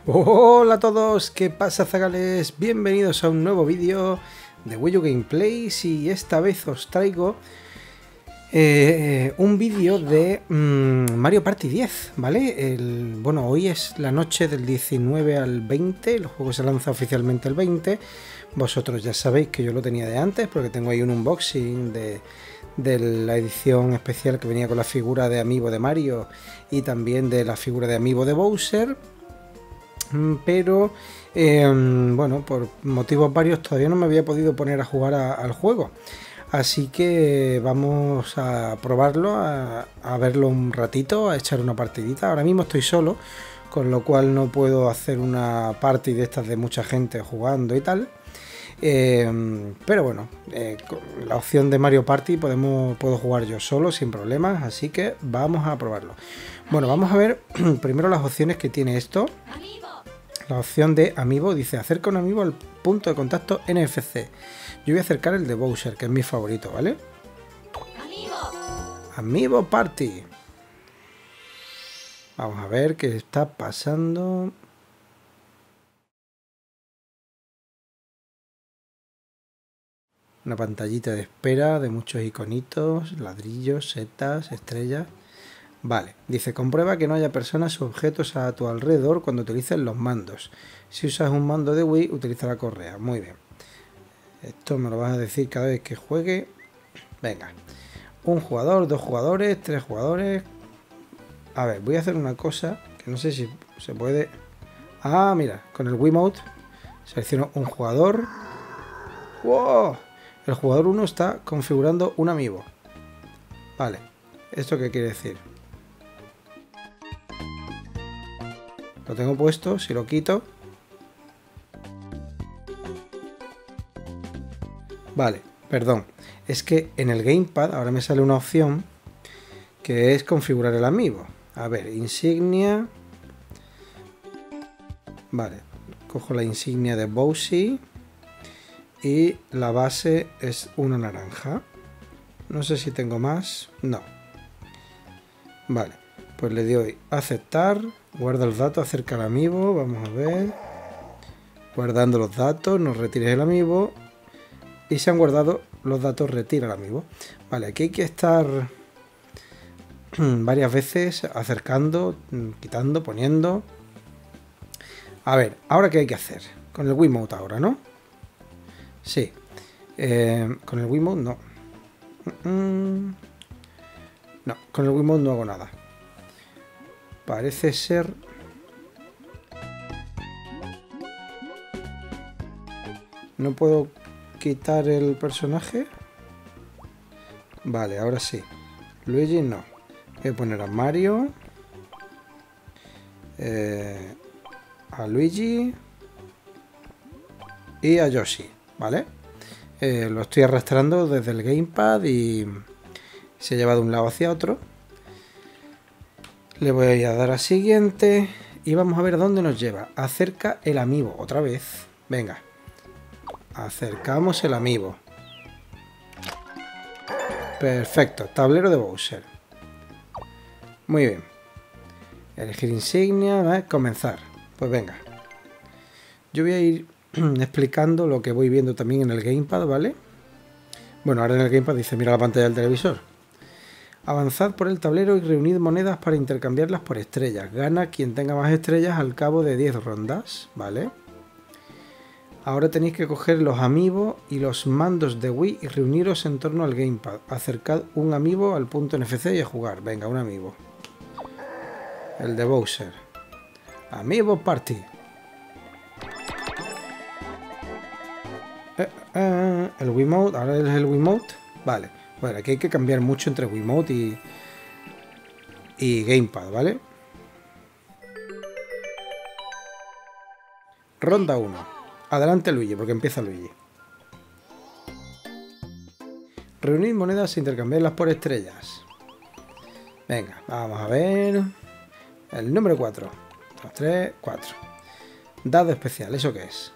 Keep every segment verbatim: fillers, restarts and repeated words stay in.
Hola a todos, ¿qué pasa, zagales? Bienvenidos a un nuevo vídeo de Wii U Gameplays y esta vez os traigo eh, un vídeo de mmm, Mario Party diez, ¿vale? El, bueno, hoy es la noche del diecinueve al veinte, el juego se lanza oficialmente el veinte. Vosotros ya sabéis que yo lo tenía de antes porque tengo ahí un unboxing de, de la edición especial que venía con la figura de Amiibo de Mario y también de la figura de Amiibo de Bowser. Pero eh, bueno, por motivos varios todavía no me había podido poner a jugar a, al juego, así que vamos a probarlo, a, a verlo un ratito, a echar una partidita. Ahora mismo estoy solo, con lo cual no puedo hacer una party de estas de mucha gente jugando y tal, eh, pero bueno, eh, con la opción de Mario Party podemos, puedo jugar yo solo sin problemas, así que vamos a probarlo. Bueno, vamos a ver primero las opciones que tiene esto. La opción de Amiibo dice: acerca un Amiibo al punto de contacto N F C. Yo voy a acercar el de Bowser, que es mi favorito, ¿vale? Amiibo, Amiibo Party. Vamos a ver qué está pasando. Una pantallita de espera de muchos iconitos, ladrillos, setas, estrellas. Vale, dice: comprueba que no haya personas o objetos a tu alrededor cuando utilices los mandos. Si usas un mando de Wii, utiliza la correa. Muy bien. Esto me lo vas a decir cada vez que juegue. Venga. Un jugador, dos jugadores, tres jugadores. A ver, voy a hacer una cosa que no sé si se puede... Ah, mira, con el Wiimote selecciono un jugador. ¡Wow! El jugador uno está configurando un amiibo. Vale, ¿esto qué quiere decir? Lo tengo puesto, si lo quito. Vale, perdón. Es que en el Gamepad ahora me sale una opción que es configurar el amiibo. A ver, insignia. Vale, cojo la insignia de Bowser y la base es una naranja. No sé si tengo más. No. Vale, pues le doy a aceptar. Guarda los datos acerca del amiibo. Vamos a ver. Guardando los datos, nos retires el amiibo. Y se han guardado los datos, retira el amiibo. Vale, aquí hay que estar varias veces acercando, quitando, poniendo. A ver, ¿ahora qué hay que hacer? Con el Wiimote ahora, ¿no? Sí. Eh, con el Wiimote no. No, con el Wiimote no hago nada. Parece ser... No puedo quitar el personaje. Vale, ahora sí. Luigi no. Voy a poner a Mario. Eh, a Luigi. Y a Yoshi. ¿Vale? Eh, lo estoy arrastrando desde el Gamepad y se lleva de un lado hacia otro. Le voy a dar a siguiente y vamos a ver a dónde nos lleva. Acerca el amiibo, otra vez. Venga. Acercamos el amiibo. Perfecto, tablero de Bowser. Muy bien. Elegir insignia, ¿eh? Comenzar. Pues venga. Yo voy a ir explicando lo que voy viendo también en el Gamepad, ¿vale? Bueno, ahora en el Gamepad dice: mira la pantalla del televisor. Avanzad por el tablero y reunid monedas para intercambiarlas por estrellas. Gana quien tenga más estrellas al cabo de diez rondas, ¿vale? Ahora tenéis que coger los amiibo y los mandos de Wii y reuniros en torno al Gamepad. Acercad un amiibo al punto N F C y a jugar. Venga, un amiibo. El de Bowser. Amiibo Party. Eh, eh, el Wiimote, ahora es el Wiimote. Vale. Bueno, aquí hay que cambiar mucho entre Wiimote y, y Gamepad, ¿vale? Ronda uno. Adelante Luigi, porque empieza Luigi. Reunir monedas e intercambiarlas por estrellas. Venga, vamos a ver. El número cuatro. dos, tres, cuatro. Dado especial, ¿eso qué es?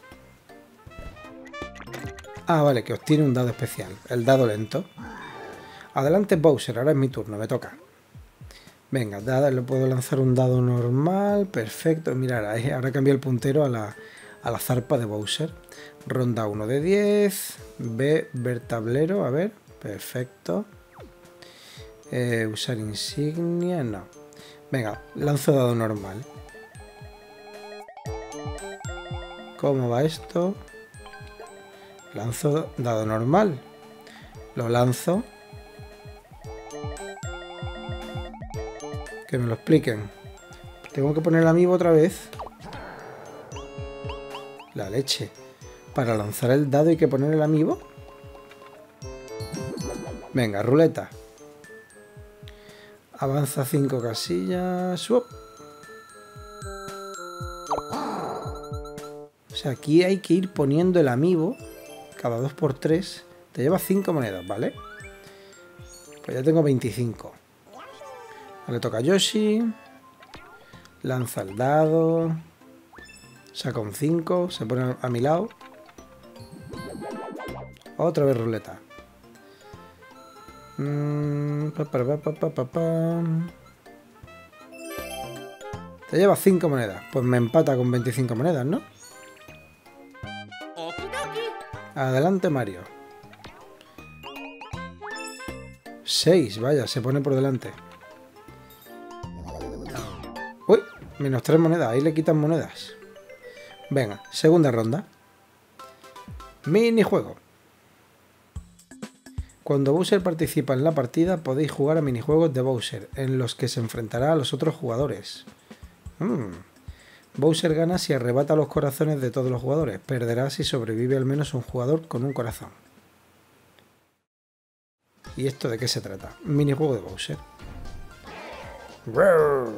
Ah, vale, que obtiene un dado especial. El dado lento. Adelante Bowser, ahora es mi turno, me toca. Venga, dado, le puedo lanzar un dado normal. Perfecto. Mirad, ahora cambia el puntero a la, a la zarpa de Bowser. Ronda uno de diez. B, ver tablero. A ver. Perfecto. Eh, usar insignia. No. Venga, lanzo dado normal. ¿Cómo va esto? Lanzo dado normal. Lo lanzo. Que me lo expliquen. Tengo que poner el amiibo otra vez. La leche. Para lanzar el dado hay que poner el amiibo. Venga, ruleta. Avanza cinco casillas. Swap. O sea, aquí hay que ir poniendo el amiibo. Cada dos por tres. Te lleva cinco monedas, ¿vale? Pues ya tengo veinticinco. Le toca a Yoshi. Lanza el dado. Saca un cinco. Se pone a mi lado. Otra vez ruleta. Mm, pa, pa, pa, pa, pa, pa. Te lleva cinco monedas. Pues me empata con veinticinco monedas, ¿no? Adelante, Mario. seis, vaya, se pone por delante. Uy, menos tres monedas. Ahí le quitan monedas. Venga, segunda ronda. Minijuego. Cuando Bowser participa en la partida, podéis jugar a minijuegos de Bowser, en los que se enfrentará a los otros jugadores. Hmm. Bowser gana si arrebata los corazones de todos los jugadores. Perderá si sobrevive al menos un jugador con un corazón. ¿Y esto de qué se trata? Minijuego de Bowser. ¡Roar!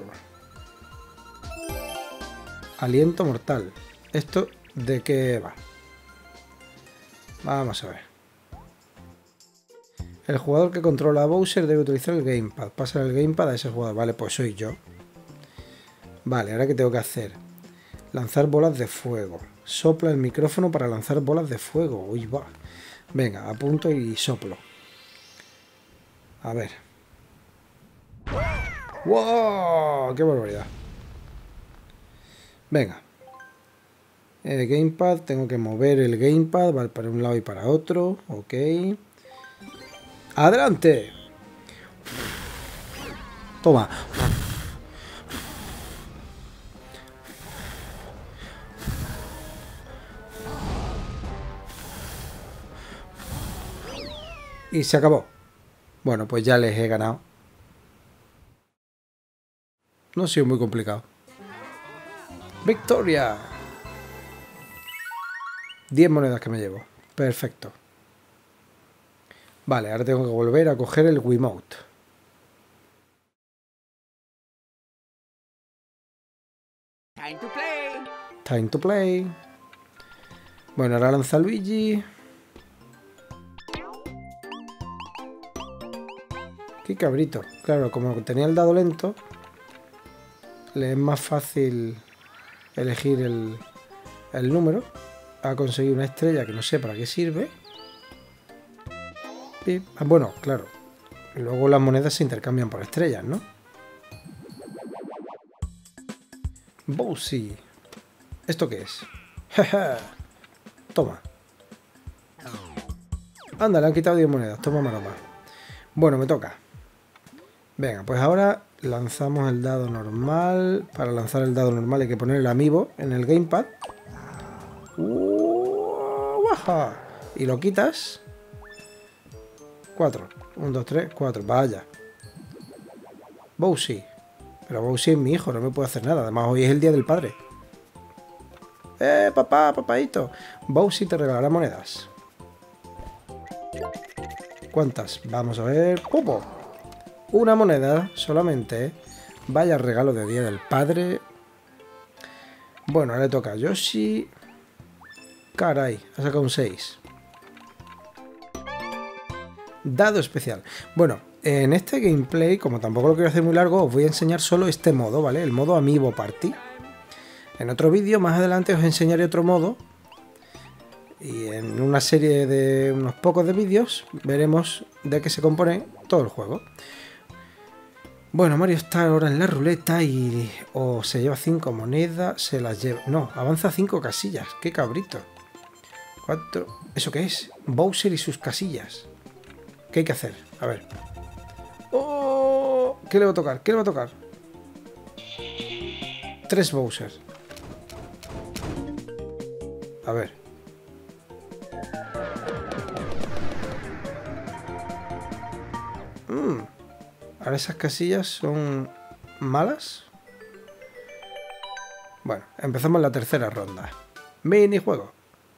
Aliento mortal. ¿Esto de qué va? Vamos a ver. El jugador que controla a Bowser debe utilizar el gamepad. Pasa el gamepad a ese jugador. Vale, pues soy yo. Vale, ¿ahora qué tengo que hacer? Lanzar bolas de fuego. Sopla el micrófono para lanzar bolas de fuego. Uy, va. Venga, apunto y soplo. A ver. ¡Wow! ¡Qué barbaridad! Venga. El gamepad, tengo que mover el gamepad, vale, para un lado y para otro. Ok. ¡Adelante! Toma. Y se acabó. Bueno, pues ya les he ganado. No ha sido muy complicado. ¡Victoria! diez monedas que me llevo. Perfecto. Vale, ahora tengo que volver a coger el Wiimote. Time to play. Time to play. Bueno, ahora lanza Luigi. Qué cabrito. Claro, como tenía el dado lento, le es más fácil elegir el, el número. Ha conseguido una estrella que no sé para qué sirve. Y, ah, bueno, claro. Luego las monedas se intercambian por estrellas, ¿no? Bowsy. ¿Esto qué es? Toma. Anda, le han quitado diez monedas. Toma maroma. Bueno, me toca. Venga, pues ahora lanzamos el dado normal. Para lanzar el dado normal hay que poner el amiibo en el gamepad. Y lo quitas. cuatro. uno, dos, tres, cuatro. Vaya. Bowsy. Pero Bowsy es mi hijo, no me puede hacer nada. Además, hoy es el día del padre. ¡Eh, papá, papadito! Bowsy te regalará monedas. ¿Cuántas? Vamos a ver. ¡Pupo! Una moneda solamente. Vaya regalo de día del padre. Bueno, ahora le toca a Yoshi. Caray, ha sacado un seis. Dado especial. Bueno, en este gameplay, como tampoco lo quiero hacer muy largo, os voy a enseñar solo este modo, ¿vale? El modo Amiibo Party. En otro vídeo, más adelante, os enseñaré otro modo. Y en una serie de unos pocos de vídeos, veremos de qué se compone todo el juego. Bueno, Mario está ahora en la ruleta y o se lleva cinco monedas, se las lleva... No, avanza cinco casillas. ¡Qué cabrito! Cuatro... ¿Eso qué es? Bowser y sus casillas. ¿Qué hay que hacer? A ver. ¡Oh! ¿Qué le va a tocar? ¿Qué le va a tocar? Tres Bowser. A ver. Mmm. Ahora esas casillas son malas. Bueno, empezamos la tercera ronda. Minijuego.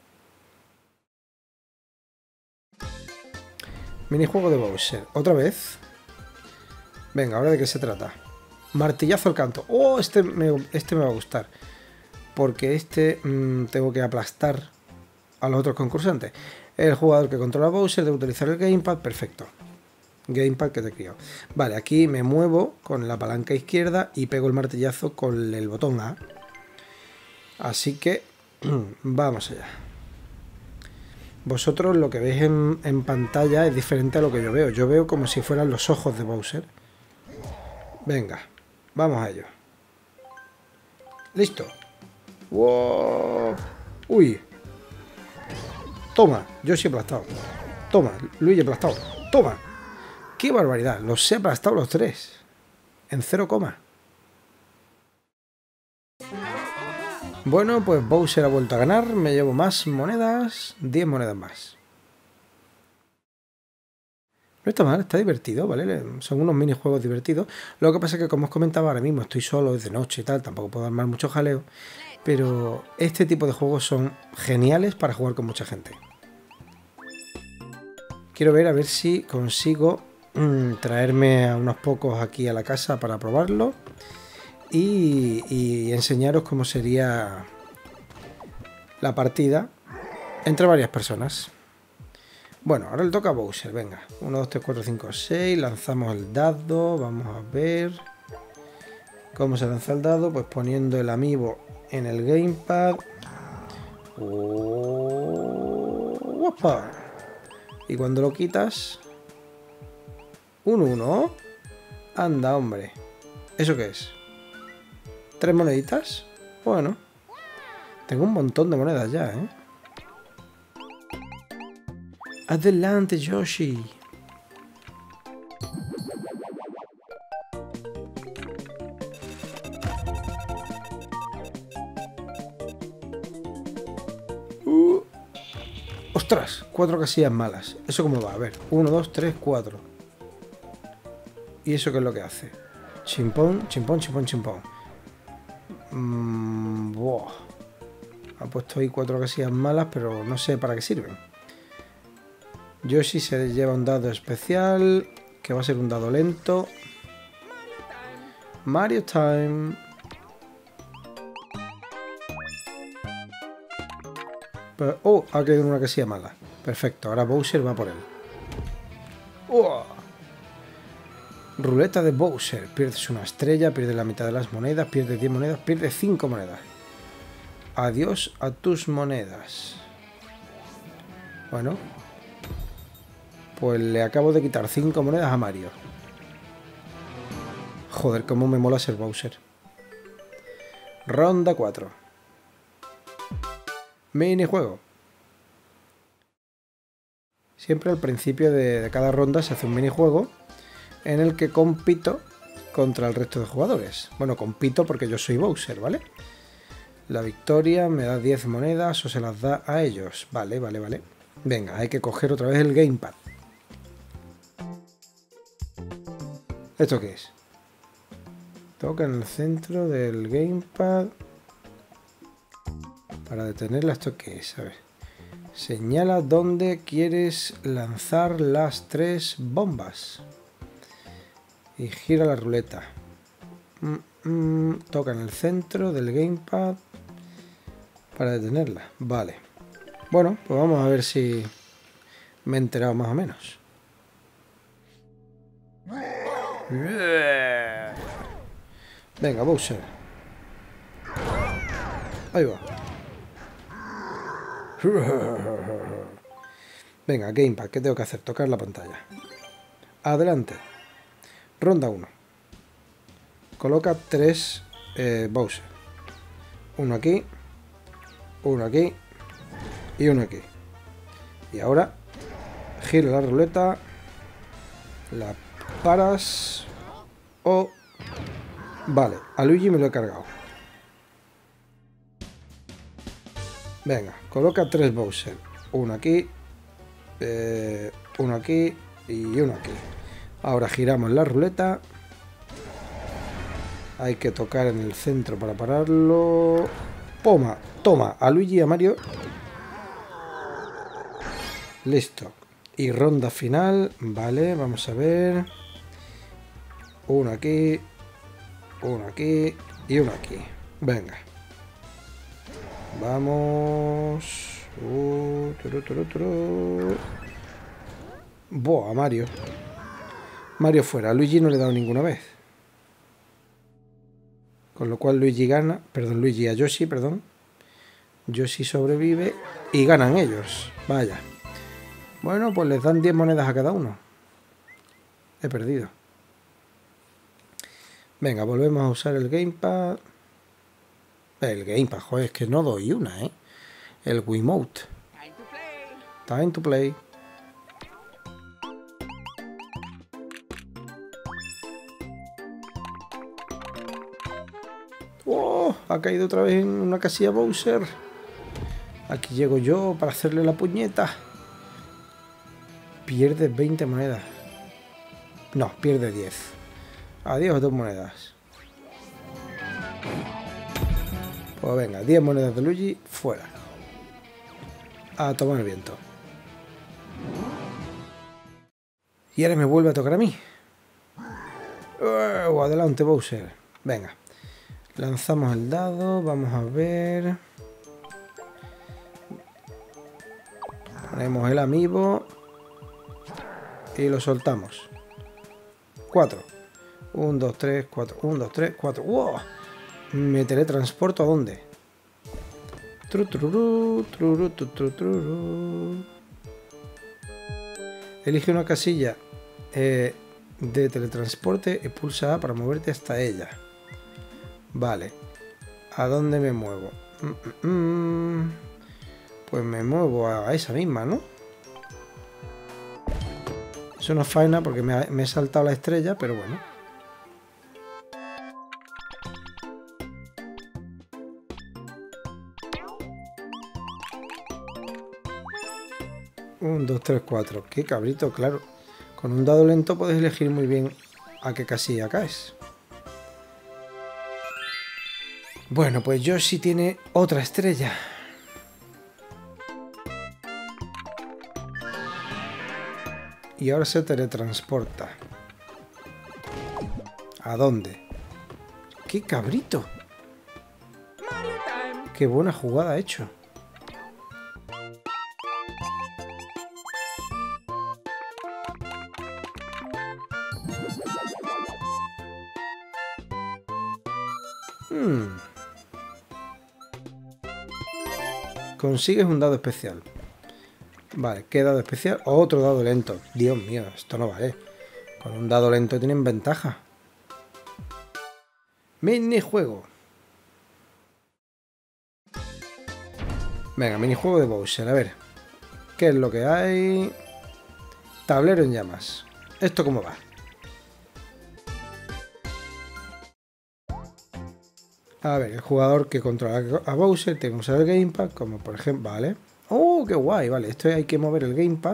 Minijuego de Bowser. ¿Otra vez? Venga, ¿ahora de qué se trata? Martillazo al canto. ¡Oh! Este me, este me va a gustar. Porque este mmm, tengo que aplastar a los otros concursantes. El jugador que controla a Bowser debe utilizar el gamepad. Perfecto. Gamepad que te crío. Vale, aquí me muevo con la palanca izquierda y pego el martillazo con el botón A. Así que vamos allá. Vosotros lo que veis en, en pantalla es diferente a lo que yo veo. Yo veo como si fueran los ojos de Bowser. Venga, vamos a ello. Listo. ¡Wow! ¡Uy! Toma, yo sí he aplastado. Toma, Luigi aplastado. Toma. ¡Qué barbaridad! Los he aplastado los tres. En cero coma. Bueno, pues Bowser ha vuelto a ganar. Me llevo más monedas. diez monedas más. No está mal, está divertido, ¿vale? Son unos minijuegos divertidos. Lo que pasa es que, como os comentaba, ahora mismo estoy solo, es de noche y tal. Tampoco puedo armar mucho jaleo. Pero este tipo de juegos son geniales para jugar con mucha gente. Quiero ver a ver si consigo mmm, traerme a unos pocos aquí a la casa para probarlo. Y, y enseñaros cómo sería la partida entre varias personas. Bueno, ahora le toca a Bowser, venga. uno, dos, tres, cuatro, cinco, seis. Lanzamos el dado, vamos a ver cómo se lanza el dado. Pues poniendo el amiibo en el gamepad. Oh, ¡guapa! Y cuando lo quitas... Un uno. Anda, hombre. ¿Eso qué es? ¿Tres moneditas? Bueno. Tengo un montón de monedas ya, ¿eh? Adelante, Yoshi. Uh. ¡Ostras! Cuatro casillas malas. ¿Eso cómo va? A ver. Uno, dos, tres, cuatro. ¿Y eso qué es lo que hace? Chimpón, chimpón, chimpón, chimpón. Mm, buah. Ha puesto ahí cuatro casillas malas, pero no sé para qué sirven. Yoshi se lleva un dado especial, que va a ser un dado lento. Mario Time. Pero, oh, ha quedado una casilla mala. Perfecto, ahora Bowser va por él. ¡Oh! Ruleta de Bowser. Pierdes una estrella, pierdes la mitad de las monedas, pierdes diez monedas, pierdes cinco monedas. Adiós a tus monedas. Bueno. Pues le acabo de quitar cinco monedas a Mario. Joder, cómo me mola ser Bowser. Ronda cuatro. Minijuego. Siempre al principio de, de cada ronda se hace un minijuego en el que compito contra el resto de jugadores. Bueno, compito porque yo soy Bowser, ¿vale? La victoria me da diez monedas o se las da a ellos. Vale, vale, vale. Venga, hay que coger otra vez el gamepad. ¿Esto qué es? Toca en el centro del gamepad. Para detenerla, ¿esto qué es? A ver. Señala dónde quieres lanzar las tres bombas. Y gira la ruleta. Mm, mm, toca en el centro del gamepad. Para detenerla. Vale. Bueno, pues vamos a ver si me he enterado más o menos. Venga, Bowser. Ahí va. Venga, gamepad, ¿qué tengo que hacer? Tocar la pantalla. Adelante. Ronda uno. coloca tres eh, Bowser. Uno aquí, uno aquí y uno aquí. Y ahora gira la ruleta, la paras o... Vale, a Luigi me lo he cargado. Venga, coloca tres Bowser. Uno aquí, eh, uno aquí y uno aquí. Ahora giramos la ruleta. Hay que tocar en el centro para pararlo. Toma, toma, a Luigi y a Mario. Listo. Y ronda final. Vale, vamos a ver. Uno aquí, uno aquí y uno aquí. Venga. Vamos. Uh, turu, turu, turu. Buah, a Mario. Mario fuera. A Luigi no le he dado ninguna vez. Con lo cual Luigi gana. Perdón, Luigi a Yoshi, perdón. Yoshi sobrevive y ganan ellos. Vaya. Bueno, pues les dan diez monedas a cada uno. He perdido. Venga, volvemos a usar el Gamepad. El Gamepad, joder, es que no doy una, ¿eh? El Wiimote. Time to play. Time to play. ¡Oh! Ha caído otra vez en una casilla Bowser. Aquí llego yo para hacerle la puñeta. Pierde veinte monedas. No, pierde diez. Adiós, dos monedas. Pues venga, diez monedas de Luigi, fuera. A tomar el viento. Y ahora me vuelve a tocar a mí. Uh, adelante, Bowser. Venga. Lanzamos el dado, vamos a ver. Ponemos el amiibo. Y lo soltamos. cuatro. uno, dos, tres, cuatro. uno, dos, tres, cuatro. ¡Wow! ¿Me teletransporto a dónde? Tru, truru, truru, tru, tru, truru. Elige una casilla eh, de teletransporte y pulsa A para moverte hasta ella. Vale. ¿A dónde me muevo? Mm, mm, mm. Pues me muevo a esa misma, ¿no? Es una faena porque me, ha, me he saltado la estrella, pero bueno. uno, dos, tres, cuatro. Qué cabrito, claro. Con un dado lento puedes elegir muy bien a qué casilla caes. Bueno, pues Yoshi tiene otra estrella. Y ahora se teletransporta. ¿A dónde? ¡Qué cabrito! Mario time. ¡Qué buena jugada ha hecho! Hmm. Consigues un dado especial. Vale, ¿qué dado especial? Otro dado lento. Dios mío, esto no vale. Con un dado lento tienen ventaja. Minijuego. Venga, minijuego de Bowser. A ver. ¿Qué es lo que hay? Tablero en llamas. ¿Esto cómo va? A ver, el jugador que controla a Bowser tiene que usar el Gamepad, como por ejemplo... Vale. ¡Oh, qué guay! Vale, esto hay que mover el Gamepad.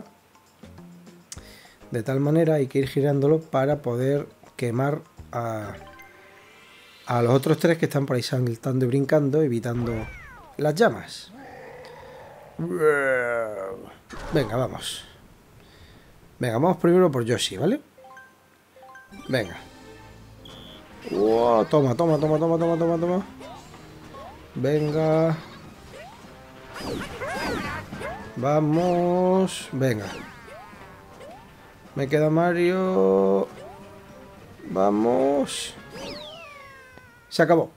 De tal manera hay que ir girándolo para poder quemar a, a los otros tres que están por ahí saltando y brincando, evitando las llamas. Venga, vamos. Venga, vamos primero por Yoshi, ¿vale? Venga. Wow, toma, toma, toma, toma, toma, toma, toma. Venga. Vamos. Venga. Me queda Mario. Vamos. Se acabó.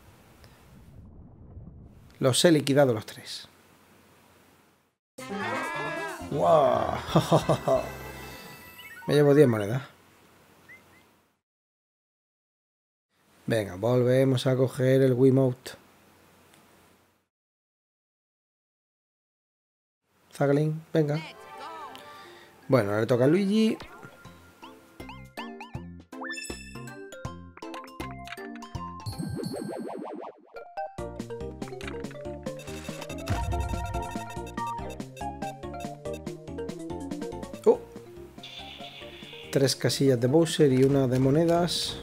Los he liquidado los tres. ¡Wow! Me llevo diez monedas. Venga, volvemos a coger el Wiimote. Zagalín, venga. Bueno, ahora le toca a Luigi. Oh. Tres casillas de Bowser y una de monedas.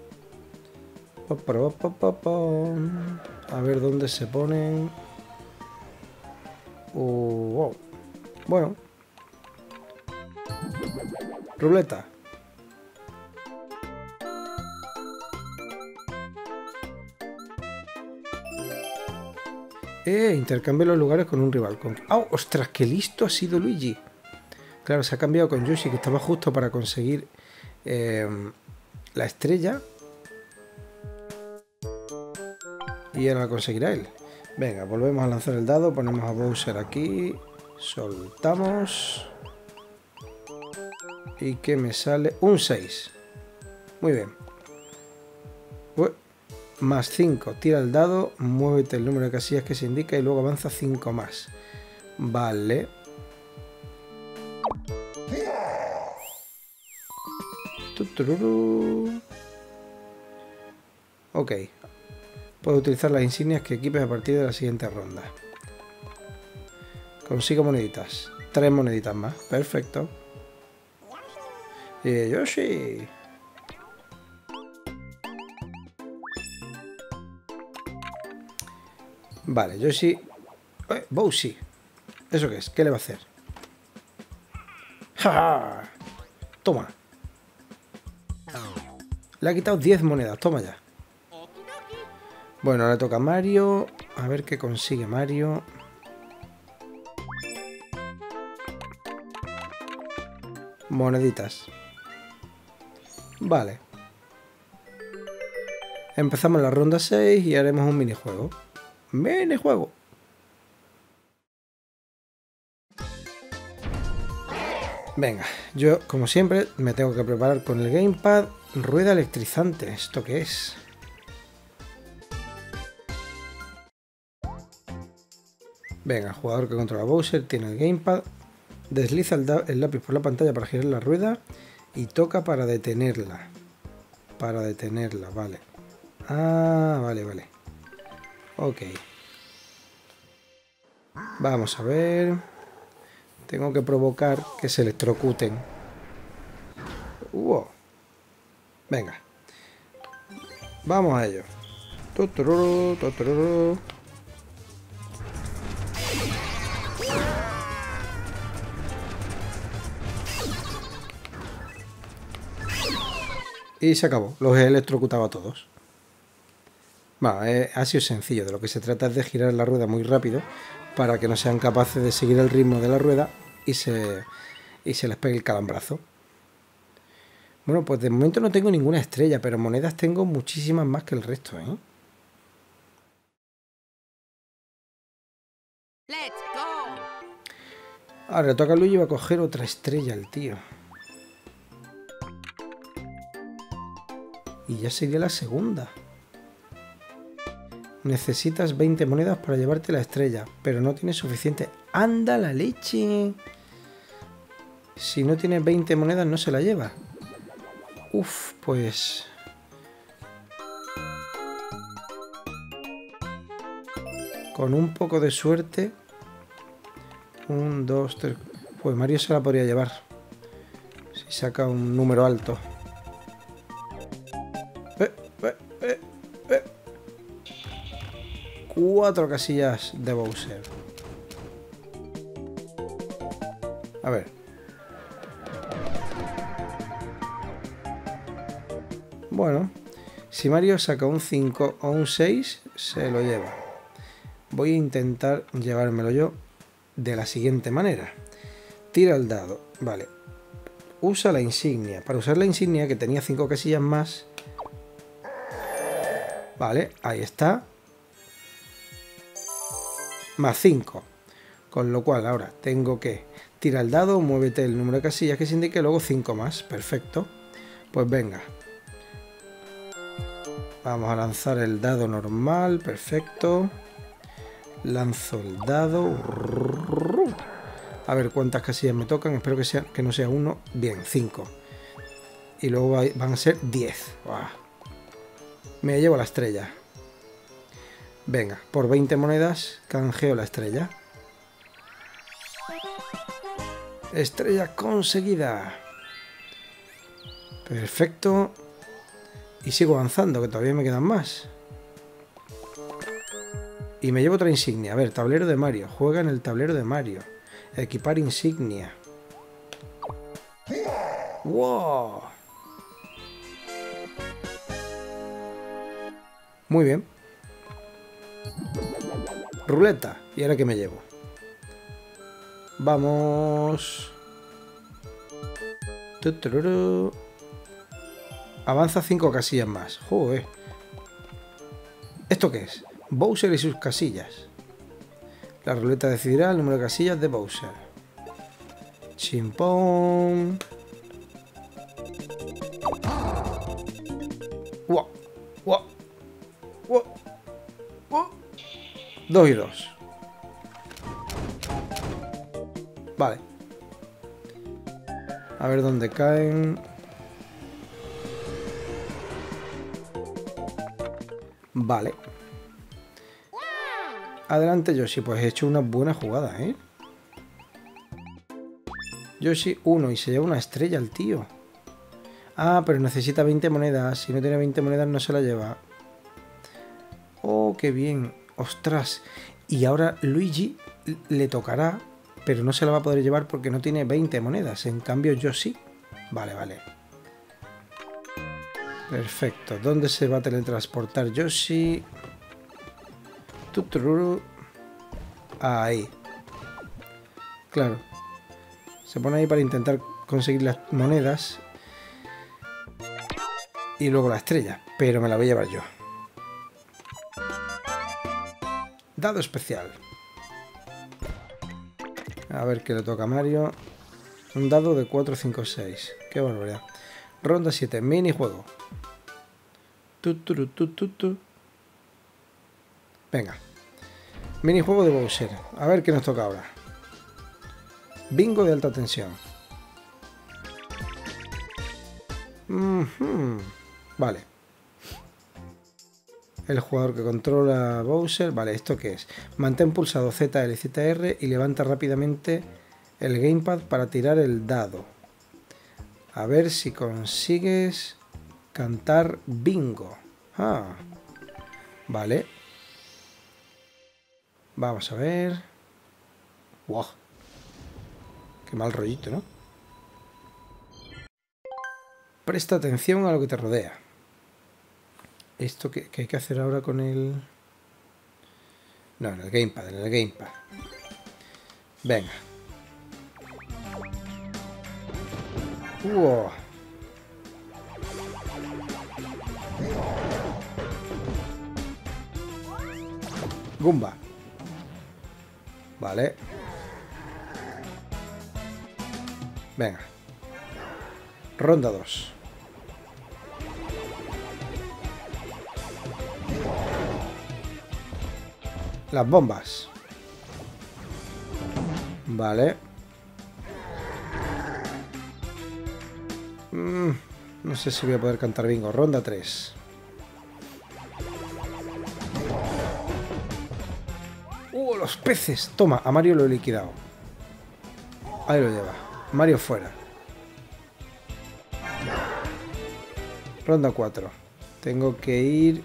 A ver dónde se ponen. Uh, wow. Bueno. Ruleta. Eh, intercambia los lugares con un rival. Con... ¡Oh, ostras! ¡Qué listo ha sido Luigi! Claro, se ha cambiado con Yoshi, que estaba justo para conseguir eh, la estrella. Y ahora la conseguirá él. Venga, volvemos a lanzar el dado. Ponemos a Bowser aquí. Soltamos. ¿Y qué me sale? Un seis. Muy bien. Uy, más cinco. Tira el dado. Muévete el número de casillas que se indica y luego avanza cinco más. Vale. Tutururu. Ok. Puedes utilizar las insignias que equipes a partir de la siguiente ronda. Consigo moneditas. Tres moneditas más. Perfecto. Y Yoshi. Vale, Yoshi. Eh, Bowser. ¿Eso qué es? ¿Qué le va a hacer? ¡Ja, ja! Toma. Le ha quitado diez monedas. Toma ya. Bueno, ahora toca a Mario. A ver qué consigue Mario. Moneditas. Vale. Empezamos la ronda seis y haremos un minijuego. ¡Minijuego! Venga, yo como siempre me tengo que preparar con el gamepad. Rueda electrizante. ¿Esto qué es? Venga, el jugador que controla a Bowser tiene el gamepad. Desliza el, el lápiz por la pantalla para girar la rueda y toca para detenerla. Para detenerla, vale. Ah, vale, vale. Ok. Vamos a ver. Tengo que provocar que se electrocuten. Wow. Venga. Vamos a ello. Tutururu, tutururu. Y se acabó. Los he electrocutado a todos. Bueno, eh, ha sido sencillo. De lo que se trata es de girar la rueda muy rápido para que no sean capaces de seguir el ritmo de la rueda y se, y se les pegue el calambrazo. Bueno, pues de momento no tengo ninguna estrella, pero monedas tengo muchísimas más que el resto, ¿eh? Let's go. Ahora le toca a Luigi y va a coger otra estrella el tío. Y ya sería la segunda. Necesitas veinte monedas para llevarte la estrella, pero no tienes suficiente. ¡Anda la leche! Si no tiene veinte monedas no se la lleva. Uf, pues... con un poco de suerte... Un, dos, tres... Pues Mario se la podría llevar. Si saca un número alto. Eh, eh, eh, eh. Cuatro casillas de Bowser. A ver. Bueno, si Mario saca un cinco o un seis, se lo lleva. Voy a intentar llevármelo yo de la siguiente manera. Tira el dado. Vale. Usa la insignia. Para usar la insignia, que tenía cinco casillas más. Vale, ahí está. Más cinco. Con lo cual ahora tengo que tirar el dado, muévete el número de casillas que se indique, luego cinco más. Perfecto. Pues venga. Vamos a lanzar el dado normal, perfecto. Lanzo el dado. A ver cuántas casillas me tocan, espero que, sea, que no sea uno. Bien, cinco. Y luego van a ser diez. ¡Wow! Me llevo la estrella. Venga, por veinte monedas canjeo la estrella. Estrella conseguida. Perfecto. Y sigo avanzando, que todavía me quedan más. Y me llevo otra insignia. A ver, tablero de Mario. Juega en el tablero de Mario. Equipar insignia. ¡Wow! Muy bien. Ruleta. ¿Y ahora qué me llevo? Vamos. Tutururu. Avanza cinco casillas más. Joder. ¿Esto qué es? Bowser y sus casillas. La ruleta decidirá el número de casillas de Bowser. Chimpón. Wow. Wow. Wow. Wow. Dos y dos. Vale. A ver dónde caen. Vale. Adelante Yoshi, pues he hecho una buena jugada, ¿eh? Yoshi uno y se lleva una estrella el tío. Ah, pero necesita veinte monedas. Si no tiene veinte monedas no se la lleva. Oh, qué bien. Ostras. Y ahora Luigi le tocará, pero no se la va a poder llevar porque no tiene veinte monedas. En cambio Yoshi. Vale, vale. Perfecto. ¿Dónde se va a teletransportar Yoshi? Tutururu. Ahí. Claro. Se pone ahí para intentar conseguir las monedas. Y luego la estrella. Pero me la voy a llevar yo. Dado especial. A ver qué le toca a Mario. Un dado de cuatro, cinco, seis. Qué barbaridad. Ronda siete. Minijuego. Tu, tu, tu, tu, tu. Venga. Minijuego de Bowser. A ver qué nos toca ahora. Bingo de alta tensión. Mm-hmm. Vale. El jugador que controla a Bowser. Vale, ¿esto qué es? Mantén pulsado Z L y Z R y levanta rápidamente el gamepad para tirar el dado. A ver si consigues cantar bingo. Ah. Vale. Vamos a ver. ¡Wow! Qué mal rollito, ¿no? Presta atención a lo que te rodea. ¿Esto qué, qué hay que hacer ahora con el...? No, en el gamepad, en el gamepad. Venga. ¡Wow! Goomba. Vale. Venga. Ronda dos. Las bombas. Vale. Mm, no sé si voy a poder cantar bingo. Ronda tres. ¡Uh, los peces! Toma, a Mario lo he liquidado. Ahí lo lleva. Mario fuera. Ronda cuatro. Tengo que ir...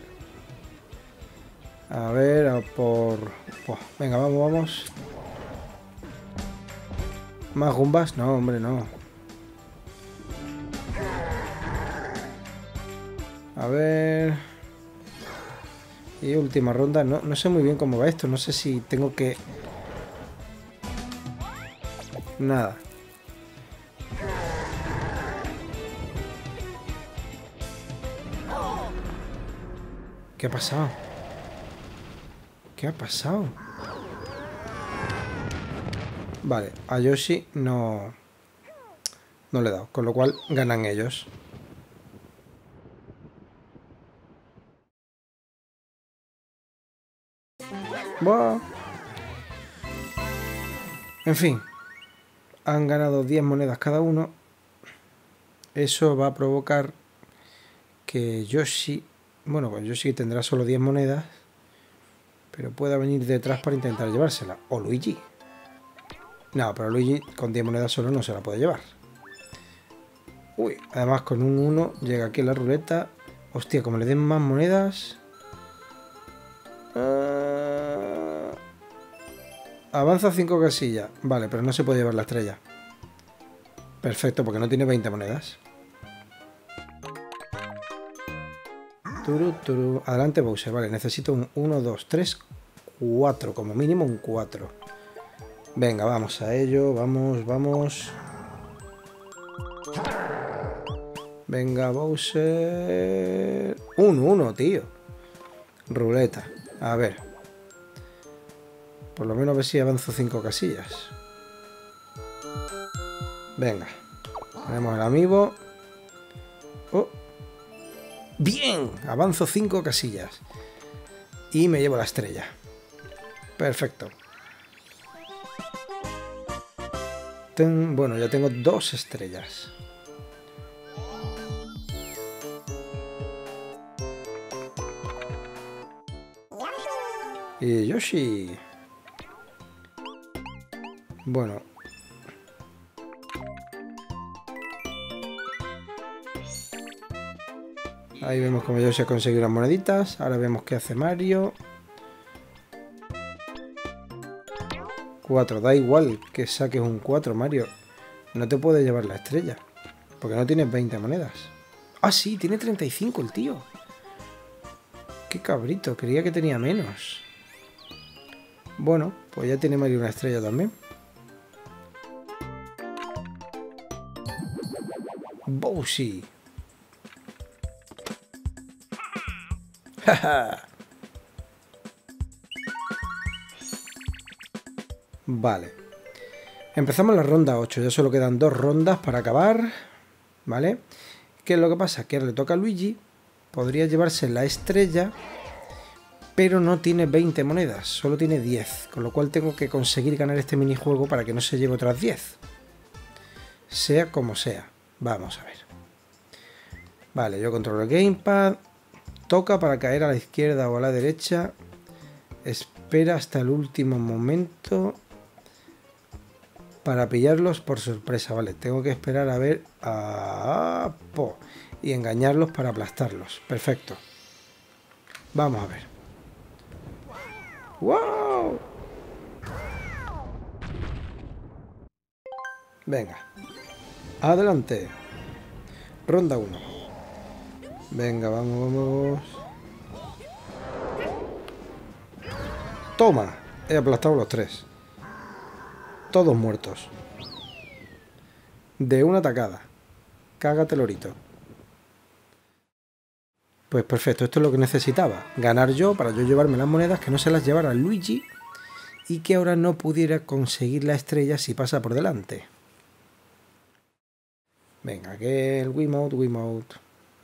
A ver, a por... Oh, venga, vamos, vamos. ¿Más gumbas? No, hombre, no. A ver... Y última ronda. No, no sé muy bien cómo va esto. No sé si tengo que... Nada. ¿Qué ha pasado? ¿Qué ha pasado? Vale, a Yoshi no... No le he dado, con lo cual ganan ellos. Buah. En fin, han ganado diez monedas cada uno. Eso va a provocar que Yoshi, bueno, pues Yoshi tendrá solo diez monedas, pero pueda venir detrás para intentar llevársela. O Luigi. No, pero Luigi con diez monedas solo no se la puede llevar. Uy, además con un uno llega aquí a la ruleta. Hostia, como le den más monedas... Uh... Avanza cinco casillas. Vale, pero no se puede llevar la estrella. Perfecto, porque no tiene veinte monedas. Turu, turu. Adelante Bowser. Vale, necesito un uno, dos, tres, cuatro. Como mínimo un cuatro. Venga, vamos a ello. Vamos, vamos. Venga, Bowser. Un uno, tío. Ruleta. A ver. Por lo menos a ver si avanzo cinco casillas. Venga. Tenemos el amiibo. Oh. Bien. Avanzo cinco casillas. Y me llevo la estrella. Perfecto. Ten... Bueno, ya tengo dos estrellas. Y Yoshi. Bueno. Ahí vemos como Yoshi ha conseguido las moneditas. Ahora vemos qué hace Mario. cuatro. Da igual que saques un cuatro, Mario. No te puedes llevar la estrella. Porque no tienes veinte monedas. Ah, sí, tiene treinta y cinco el tío. Qué cabrito. Creía que tenía menos. Bueno, pues ya tiene Mario una estrella también. Bowser. Jaja. Vale. Empezamos la ronda ocho. Ya solo quedan dos rondas para acabar. ¿Vale? ¿Qué es lo que pasa? Que ahora le toca a Luigi. Podría llevarse la estrella, pero no tiene veinte monedas. Solo tiene diez. Con lo cual tengo que conseguir ganar este minijuego para que no se lleve otras diez. Sea como sea. Vamos a ver. Vale, yo controlo el gamepad. Toca para caer a la izquierda o a la derecha. Espera hasta el último momento para pillarlos por sorpresa. Vale, tengo que esperar a ver a... Po, y engañarlos para aplastarlos. Perfecto. Vamos a ver. ¡Wow! Venga. Adelante. Ronda uno. Venga, vamos, vamos. Toma. He aplastado los tres. Todos muertos. De una tacada. Cágate, lorito. Pues perfecto, esto es lo que necesitaba. Ganar yo para yo llevarme las monedas, que no se las llevara Luigi y que ahora no pudiera conseguir la estrella si pasa por delante. Venga, que el Wiimote, Wiimote.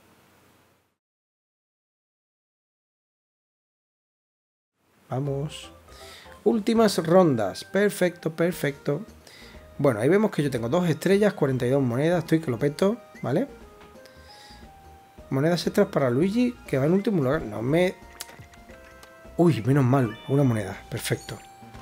Vamos. Últimas rondas. Perfecto, perfecto. Bueno, ahí vemos que yo tengo dos estrellas, cuarenta y dos monedas. Estoy que lo peto, ¿vale? Monedas extras para Luigi, que va en último lugar. No me... Uy, menos mal. Una moneda. Perfecto.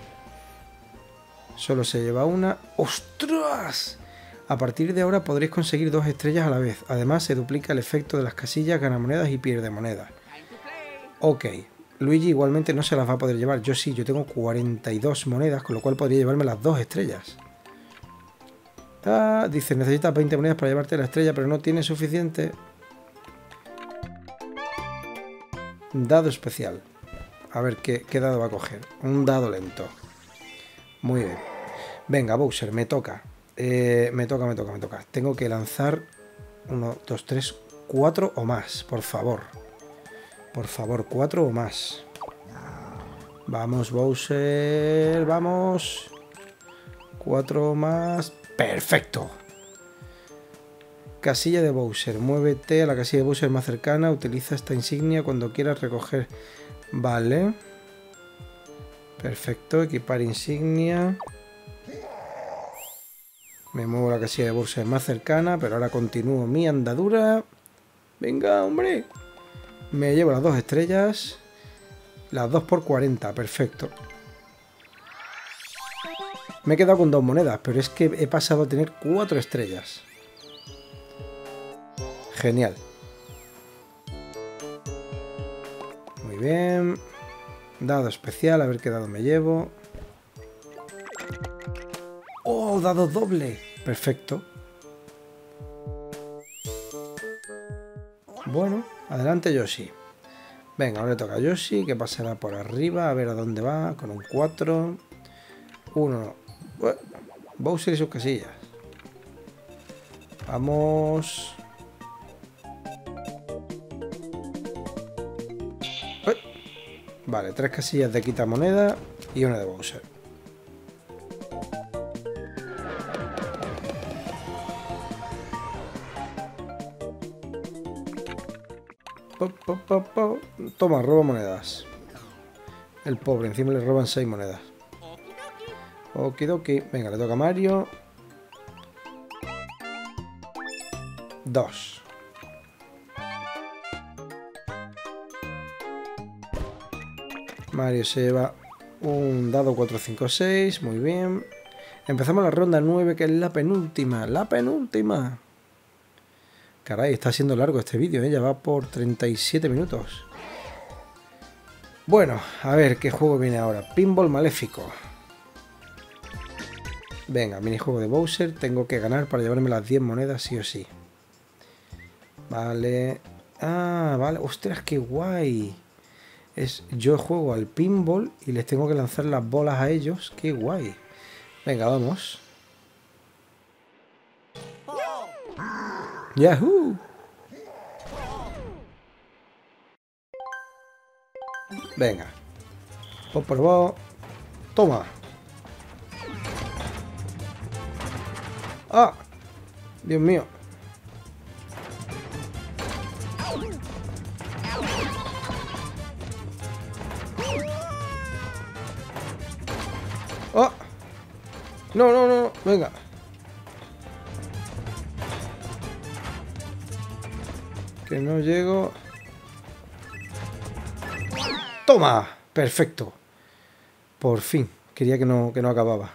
Solo se lleva una. ¡Ostras! A partir de ahora podréis conseguir dos estrellas a la vez. Además, se duplica el efecto de las casillas, gana monedas y pierde monedas. Ok. Luigi igualmente no se las va a poder llevar. Yo sí, yo tengo cuarenta y dos monedas, con lo cual podría llevarme las dos estrellas. Ah, dice, necesitas veinte monedas para llevarte la estrella, pero no tienes suficiente. Dado especial. A ver qué, qué dado va a coger. Un dado lento. Muy bien. Venga, Bowser, me toca. Eh, me toca, me toca, me toca. Tengo que lanzar uno, dos, tres, cuatro o más, por favor. Por favor, cuatro o más. Vamos, Bowser. Vamos. Cuatro o más. ¡Perfecto! Casilla de Bowser. Muévete a la casilla de Bowser más cercana. Utiliza esta insignia cuando quieras recoger. Vale. Perfecto, equipar insignia. Me muevo a la casilla de Bowser más cercana, pero ahora continúo mi andadura. Venga, hombre. Me llevo las dos estrellas. Las dos por cuarenta, perfecto. Me he quedado con dos monedas, pero es que he pasado a tener cuatro estrellas. Genial. Muy bien. Dado especial, a ver qué dado me llevo. ¡Oh, dado doble! Perfecto. Bueno, adelante Yoshi. Venga, ahora le toca a Yoshi, que pasará por arriba, a ver a dónde va, con un cuatro. uno. Bueno, Bowser y sus casillas. Vamos. ¡Uy! Vale, tres casillas de quita moneda y una de Bowser. Pop, pop, pop, pop. Toma, roba monedas. El pobre, encima le roban seis monedas. Okidoki. Venga, le toca a Mario. Dos. Mario se lleva un dado cuatro, cinco, seis. Muy bien. Empezamos la ronda nueve, que es la penúltima. ¡La penúltima! Caray, está siendo largo este vídeo, ¿eh? Ya va por treinta y siete minutos. Bueno, a ver qué juego viene ahora. Pinball Maléfico. Venga, minijuego de Bowser. Tengo que ganar para llevarme las diez monedas sí o sí. Vale. Ah, vale. Ostras, qué guay. Es, yo juego al pinball y les tengo que lanzar las bolas a ellos. Qué guay. Venga, vamos. ¡Yahoo! Venga. Por favor. Toma. ¡Ah! Dios mío. ¡Ah! No, no, no. Venga. Que no llego. ¡Toma! Perfecto. Por fin. Quería que no, que no acababa.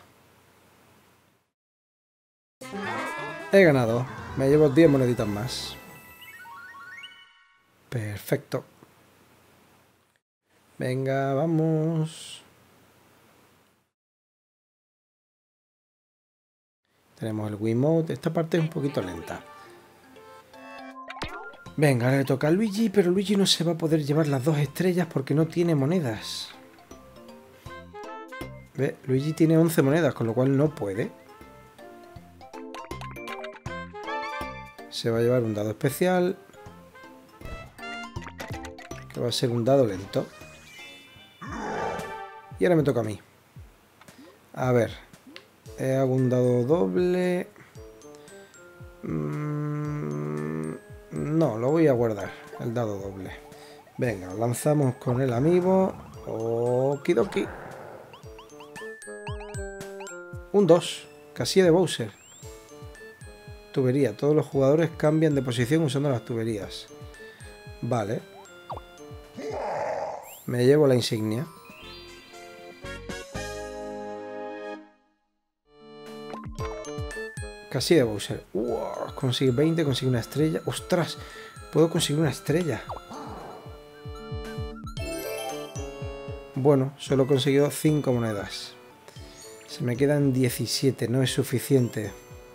He ganado. Me llevo diez moneditas más. Perfecto. Venga, vamos. Tenemos el Wiimote. Esta parte es un poquito lenta. Venga, ahora le toca a Luigi, pero Luigi no se va a poder llevar las dos estrellas porque no tiene monedas. ¿Ve? Luigi tiene once monedas, con lo cual no puede. Se va a llevar un dado especial, que va a ser un dado lento. Y ahora me toca a mí. A ver, hago un dado doble. Mm, no, lo voy a guardar, el dado doble. Venga, lanzamos con el amiibo. Okidoki. Un dos, casilla de Bowser. Tubería. Todos los jugadores cambian de posición usando las tuberías. Vale. Me llevo la insignia. Casilla de Bowser. Wow, consigue veinte, consigue una estrella. ¡Ostras! Puedo conseguir una estrella. Bueno, solo he conseguido cinco monedas. Se me quedan diecisiete. No es suficiente.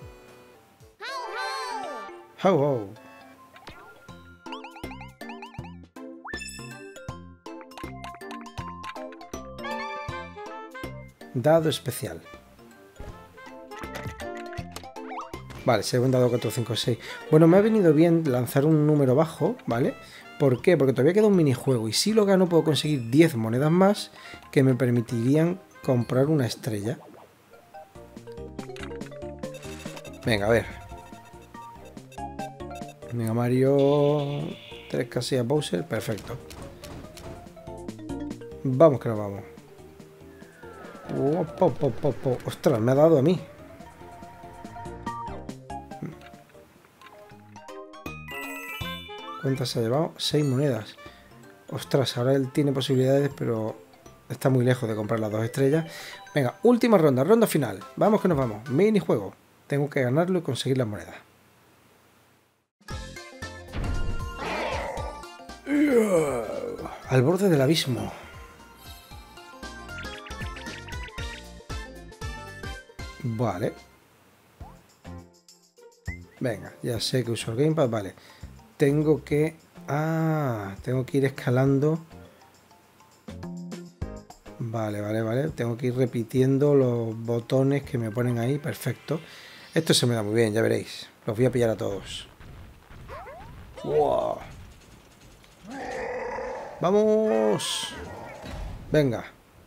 ¡Ho, ho! Dado especial. Vale, se ha dado cuatro, cinco, seis. Bueno, me ha venido bien lanzar un número bajo, ¿vale? ¿Por qué? Porque todavía queda un minijuego y si lo gano puedo conseguir diez monedas más que me permitirían comprar una estrella. Venga, a ver. Venga, Mario. Tres casillas Bowser, perfecto. Vamos que nos vamos. Oh, po, po, po, po. Ostras, me ha dado a mí. ¿Cuántas se ha llevado? Seis monedas. Ostras, ahora él tiene posibilidades, pero está muy lejos de comprar las dos estrellas. Venga, última ronda, ronda final. Vamos que nos vamos. Minijuego. Tengo que ganarlo y conseguir las monedas. Al borde del abismo. Vale. Venga, ya sé que uso el gamepad, vale. Tengo que... Ah, tengo que ir escalando. Vale, vale, vale. Tengo que ir repitiendo los botones que me ponen ahí. Perfecto. Esto se me da muy bien, ya veréis. Los voy a pillar a todos. ¡Wow! ¡Vamos! Venga.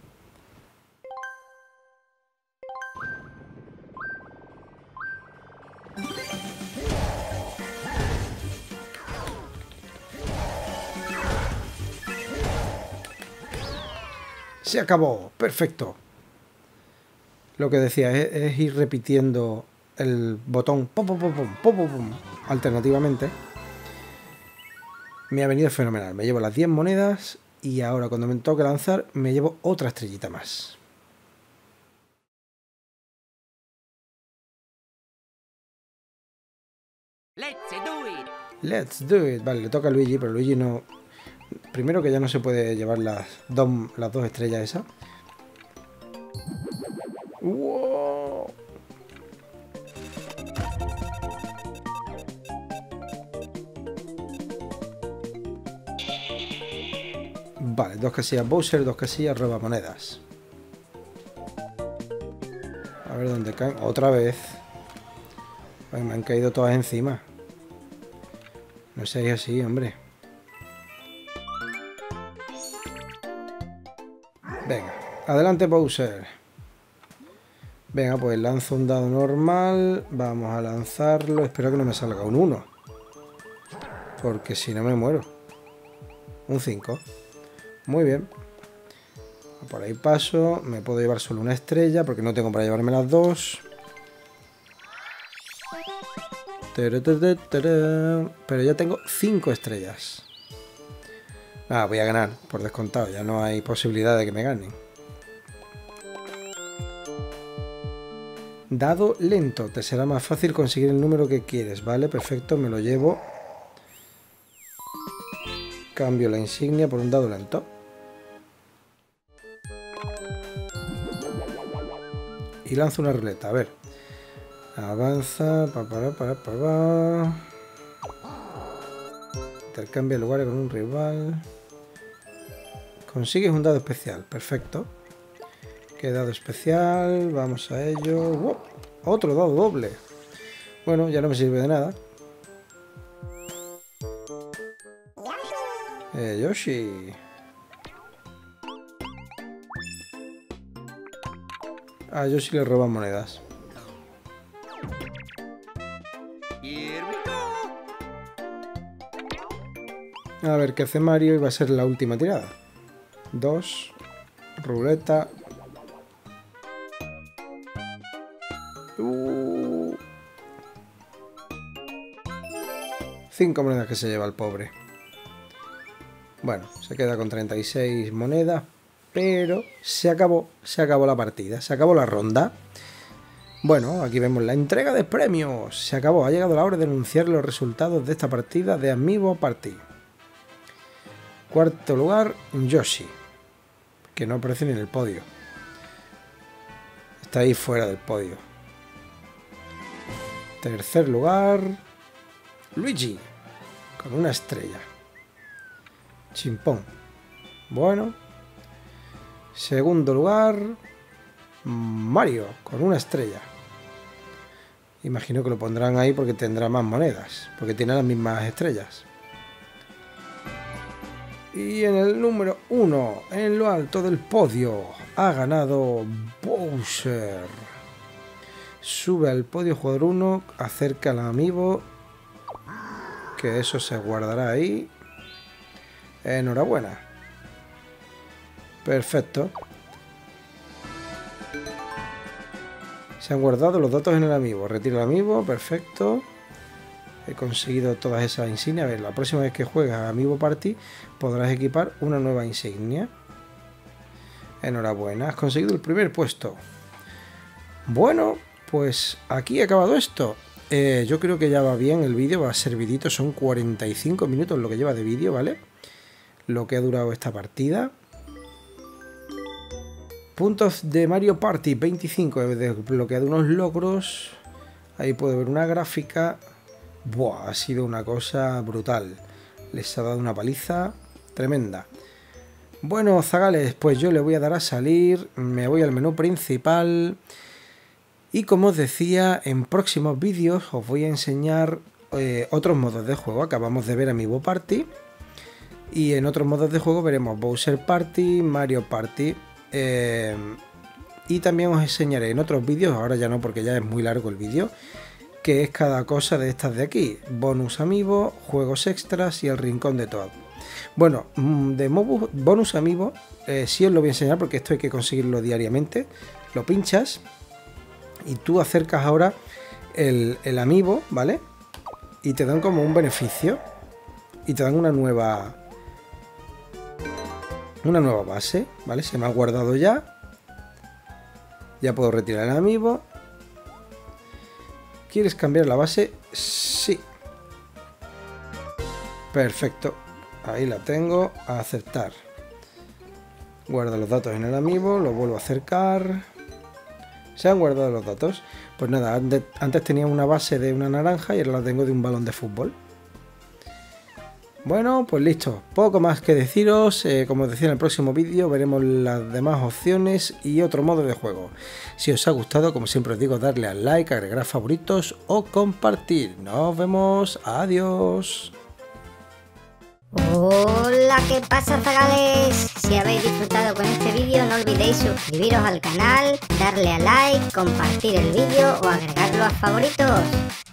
Se acabó. Perfecto. Lo que decía es, es ir repitiendo el botón pum, pum, pum, pum, pum, pum, alternativamente. Me ha venido fenomenal. Me llevo las diez monedas y ahora cuando me toque lanzar me llevo otra estrellita más. Let's do it. Let's do it. Vale, le toca a Luigi, pero Luigi no... Primero que ya no se puede llevar las dos, las dos estrellas esas. ¡Wow! Vale, dos casillas Bowser, dos casillas roba monedas. A ver dónde caen. Otra vez. Ay, me han caído todas encima. No seáis así, hombre. Venga, adelante Bowser. Venga, pues lanzo un dado normal. Vamos a lanzarlo. Espero que no me salga un uno. Porque si no me muero. Un cinco. Muy bien. Por ahí paso. Me puedo llevar solo una estrella porque no tengo para llevarme las dos. Pero ya tengo cinco estrellas. Ah, voy a ganar, por descontado. Ya no hay posibilidad de que me ganen. Dado lento. Te será más fácil conseguir el número que quieres. Vale, perfecto, me lo llevo. Cambio la insignia por un dado lento. Y lanzo una ruleta, a ver. Avanza. Pa, para, para, para. Intercambia lugares con un rival. Consigues un dado especial, perfecto. ¿Qué dado especial? Vamos a ello. ¡Wow! Otro dado doble. Bueno, ya no me sirve de nada. Eh, Yoshi. A Yoshi le roban monedas. Here we go. A ver qué hace Mario y va a ser la última tirada. Dos. Ruleta. Uh. Cinco monedas que se lleva el pobre. Bueno, se queda con treinta y seis monedas. Pero se acabó, se acabó la partida, se acabó la ronda. Bueno, aquí vemos la entrega de premios. Se acabó, ha llegado la hora de anunciar los resultados de esta partida de Amiibo Party. Cuarto lugar, Yoshi, que no aparece ni en el podio. Está ahí fuera del podio. Tercer lugar, Luigi, con una estrella. Chimpón. Bueno. Segundo lugar, Mario, con una estrella. Imagino que lo pondrán ahí porque tendrá más monedas, porque tiene las mismas estrellas. Y en el número uno, en lo alto del podio, ha ganado Bowser. Sube al podio jugador uno, acerca al amiibo, que eso se guardará ahí. Enhorabuena. Perfecto. Se han guardado los datos en el amiibo. Retiro el amiibo, perfecto. He conseguido todas esas insignias. A ver, la próxima vez que juegues a Amiibo Party podrás equipar una nueva insignia. Enhorabuena, has conseguido el primer puesto. Bueno, pues aquí ha acabado esto. Eh, yo creo que ya va bien el vídeo, va servidito, son cuarenta y cinco minutos lo que lleva de vídeo, ¿vale? Lo que ha durado esta partida. Puntos de Mario Party, veinticinco, he desbloqueado unos logros. Ahí puedo ver una gráfica. Buah, ha sido una cosa brutal. Les ha dado una paliza tremenda. Bueno, zagales, pues yo le voy a dar a salir. Me voy al menú principal. Y como os decía, en próximos vídeos os voy a enseñar eh, otros modos de juego. Acabamos de ver Amiibo Party. Y en otros modos de juego veremos Bowser Party, Mario Party. Eh, y también os enseñaré en otros vídeos, ahora ya no porque ya es muy largo el vídeo, que es cada cosa de estas de aquí. Bonus Amiibo, juegos extras y el rincón de Toad. Bueno, de Bonus Amiibo eh, sí os lo voy a enseñar porque esto hay que conseguirlo diariamente. Lo pinchas y tú acercas ahora el, el Amiibo, ¿vale? Y te dan como un beneficio. Y te dan una nueva... Una nueva base, ¿vale? Se me ha guardado ya. Ya puedo retirar el Amiibo. ¿Quieres cambiar la base? Sí. Perfecto. Ahí la tengo. A aceptar. Guardo los datos en el Amiibo. Lo vuelvo a acercar. Se han guardado los datos. Pues nada, antes, antes tenía una base de una naranja y ahora la tengo de un balón de fútbol. Bueno, pues listo, poco más que deciros, eh, como os decía en el próximo vídeo veremos las demás opciones y otro modo de juego. Si os ha gustado, como siempre os digo, darle al like, agregar a favoritos o compartir. Nos vemos, adiós. Hola, ¿qué pasa, zagales? Si habéis disfrutado con este vídeo no olvidéis suscribiros al canal, darle a like, compartir el vídeo o agregarlo a favoritos.